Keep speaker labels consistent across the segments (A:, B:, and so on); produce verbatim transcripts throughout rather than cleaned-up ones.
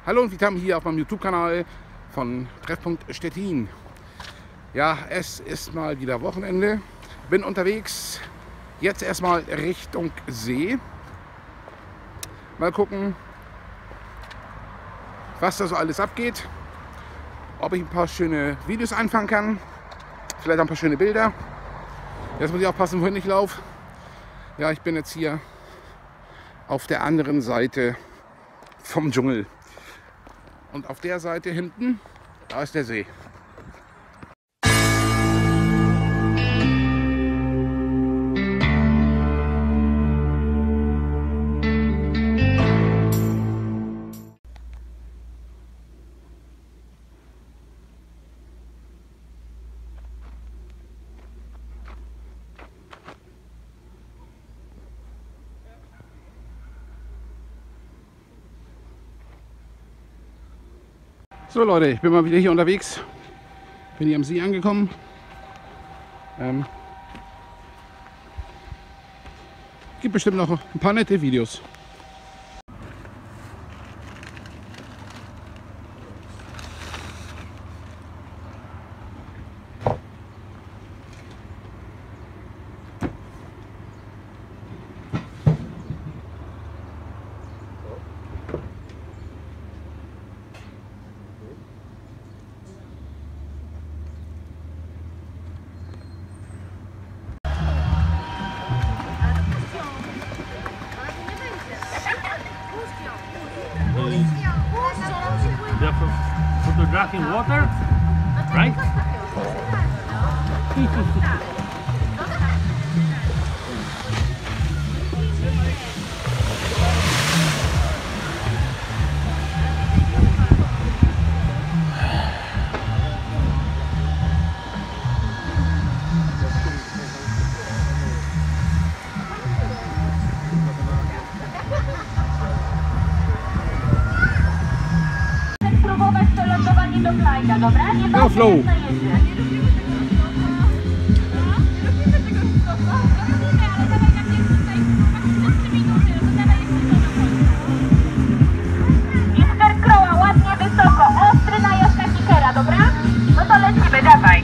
A: Hallo und willkommen hier auf meinem YouTube-Kanal von Treffpunkt Stettin. Ja, es ist mal wieder Wochenende. Bin unterwegs, jetzt erstmal Richtung See. Mal gucken, was da so alles abgeht. Ob ich ein paar schöne Videos einfangen kann. Vielleicht auch ein paar schöne Bilder. Jetzt muss ich aufpassen, wohin ich laufe. Ja, ich bin jetzt hier auf der anderen Seite vom Dschungel. Und auf der Seite hinten, da ist der See. So Leute, ich bin mal wieder hier unterwegs, bin hier am See angekommen. Ähm, gibt bestimmt noch ein paar nette Videos.
B: They're photographing water, right?
A: No flow.
C: Mister Kroła, ładnie wysoko, ostry na Joszka Kikera, dobra? No to lecimy, dawaj.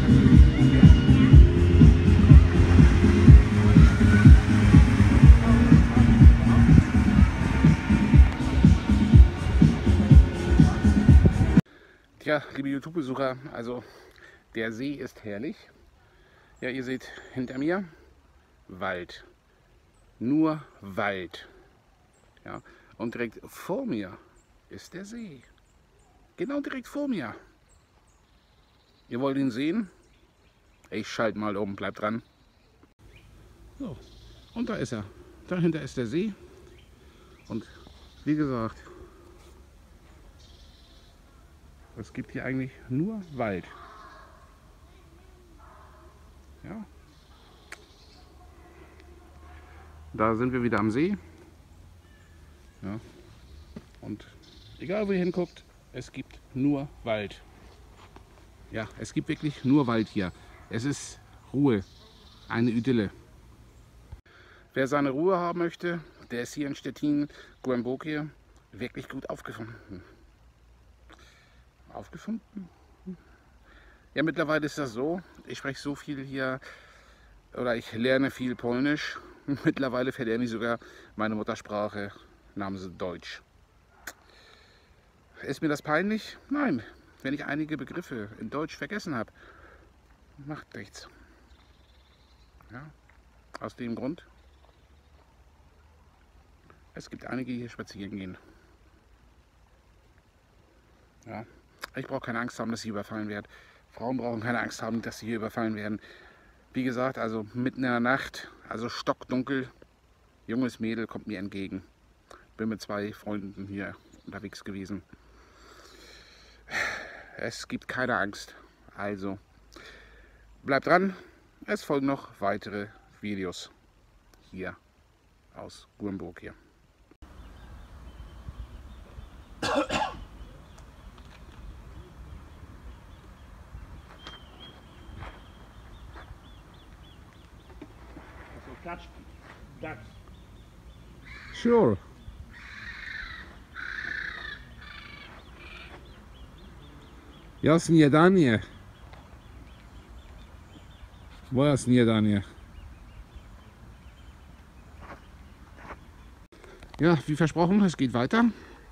A: Tja, liebe YouTube-Besucher, also der See ist herrlich. Ja, ihr seht hinter mir Wald. Nur Wald. Ja, und direkt vor mir ist der See. Genau direkt vor mir. Ihr wollt ihn sehen? Ich schalte mal um, bleibt dran. So, und da ist er. Dahinter ist der See. Und wie gesagt, es gibt hier eigentlich nur Wald. Ja. Da sind wir wieder am See. Ja. Und egal wo ihr hinguckt, es gibt nur Wald. Ja, es gibt wirklich nur Wald hier. Es ist Ruhe, eine Idylle. Wer seine Ruhe haben möchte, der ist hier in Stettin, Gouembouke, wirklich gut aufgefunden. Aufgefunden? Ja, mittlerweile ist das so, ich spreche so viel hier, oder ich lerne viel Polnisch. Mittlerweile verlerne ich sogar meine Muttersprache namens Deutsch. Ist mir das peinlich? Nein. Wenn ich einige Begriffe in Deutsch vergessen habe, macht nichts. Ja, aus dem Grund, es gibt einige, die hier spazieren gehen. Ja. Ich brauche keine Angst haben, dass sie überfallen werden. Frauen brauchen keine Angst haben, dass sie hier überfallen werden. Wie gesagt, also mitten in der Nacht, also stockdunkel, junges Mädel kommt mir entgegen. Bin mit zwei Freunden hier unterwegs gewesen. Es gibt keine Angst. Also bleibt dran, es folgen noch weitere Videos hier aus Gouembouke.
B: Catch ducks.
A: Sure. Ja, śniadanie. Moje śniadanie. Ja, wie versprochen, es geht weiter.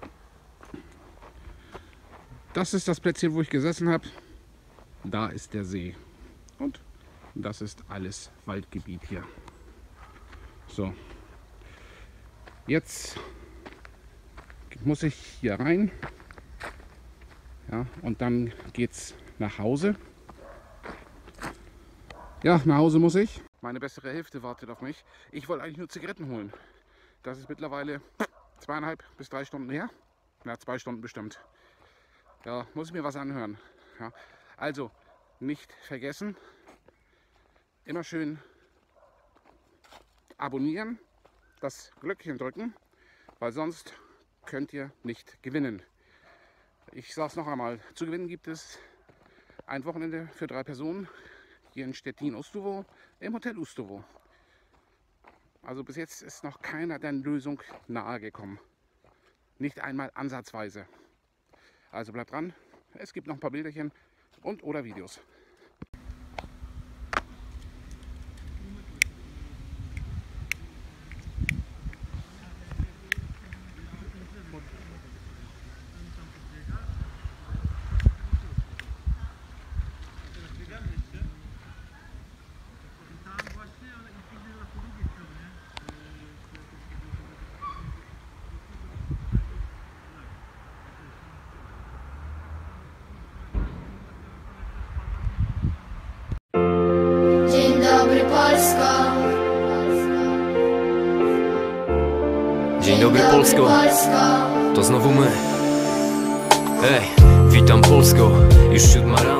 A: Das ist das Plätzchen, wo ich gesessen habe. Da ist der See. Und das ist alles Waldgebiet hier. So. Jetzt muss ich hier rein. Ja, und dann geht's nach Hause. Ja, nach Hause muss ich. Meine bessere Hälfte wartet auf mich. Ich wollte eigentlich nur Zigaretten holen. Das ist mittlerweile zweieinhalb bis drei Stunden her. Ja, zwei Stunden bestimmt. Ja, muss ich mir was anhören. Ja, also, nicht vergessen, immer schön abonnieren, das Glöckchen drücken, weil sonst könnt ihr nicht gewinnen. Ich sage es noch einmal, zu gewinnen gibt es ein Wochenende für drei Personen hier in Stettin-Ustovo im Hotel Ustovo. Also bis jetzt ist noch keiner der Lösung nahe gekommen. Nicht einmal ansatzweise. Also bleibt dran, es gibt noch ein paar Bilderchen und oder Videos.
D: Dzień dobry Polsko.
E: Dzień dobry Polsko, to znowu my. Hej, witam Polsko, już siódma rano.